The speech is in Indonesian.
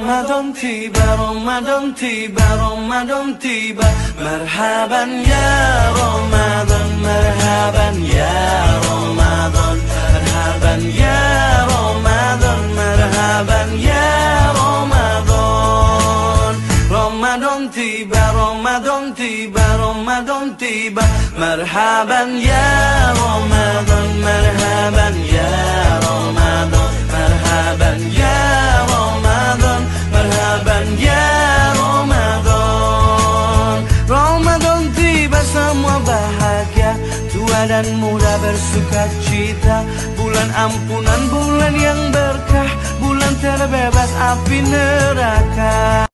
Ramadan tiba, Ramadan tiba, Ramadan tiba. Marhaban ya Ramadan, marhaban ya Ramadan, marhaban ya Ramadan, marhaban ya Ramadan. Ramadan tiba, Ramadan tiba, Ramadan tiba. Marhaban ya Ramadan, marhaban ya Ramadan, marhaban ya Ramadan, marhaban ya Ramadan. Ramadan tiba, semua bahagia, tua dan muda bersuka cita. Bulan ampunan, bulan yang berkah, bulan terbebas api neraka.